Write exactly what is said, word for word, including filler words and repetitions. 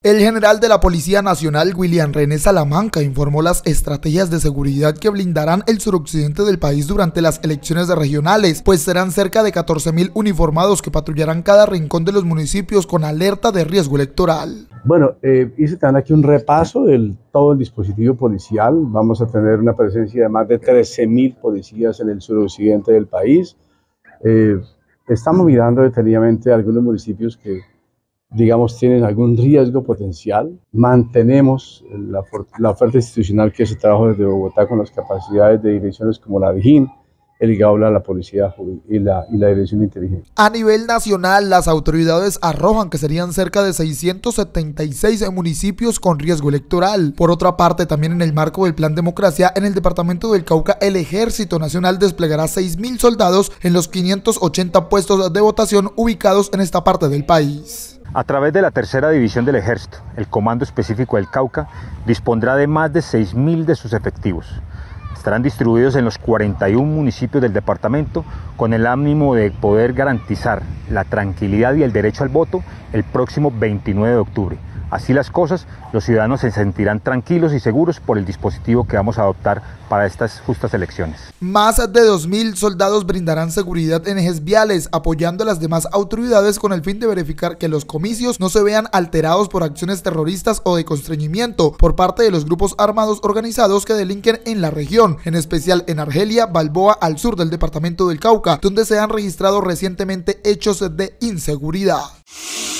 El general de la Policía Nacional, William René Salamanca, informó las estrategias de seguridad que blindarán el suroccidente del país durante las elecciones regionales, pues serán cerca de catorce mil uniformados que patrullarán cada rincón de los municipios con alerta de riesgo electoral. Bueno, eh, hice también aquí un repaso de todo el dispositivo policial. Vamos a tener una presencia de más de trece mil policías en el suroccidente del país. Eh, estamos mirando detenidamente algunos municipios que, digamos, tienen algún riesgo potencial. Mantenemos la, la oferta institucional que se trabaja desde Bogotá con las capacidades de direcciones como la DIJÍN, el GAULA, la Policía y la, y la Dirección de Inteligencia. A nivel nacional, las autoridades arrojan que serían cerca de seiscientos setenta y seis municipios con riesgo electoral. Por otra parte, también en el marco del Plan Democracia, en el departamento del Cauca, el Ejército Nacional desplegará seis mil soldados en los quinientos ochenta puestos de votación ubicados en esta parte del país. A través de la tercera división del Ejército, el Comando Específico del Cauca dispondrá de más de seis mil de sus efectivos. Estarán distribuidos en los cuarenta y un municipios del departamento con el ánimo de poder garantizar la tranquilidad y el derecho al voto el próximo veintinueve de octubre. Así las cosas, los ciudadanos se sentirán tranquilos y seguros por el dispositivo que vamos a adoptar para estas justas elecciones. Más de dos mil soldados brindarán seguridad en ejes viales, apoyando a las demás autoridades con el fin de verificar que los comicios no se vean alterados por acciones terroristas o de constreñimiento por parte de los grupos armados organizados que delinquen en la región, en especial en Argelia, Balboa, al sur del departamento del Cauca, donde se han registrado recientemente hechos de inseguridad.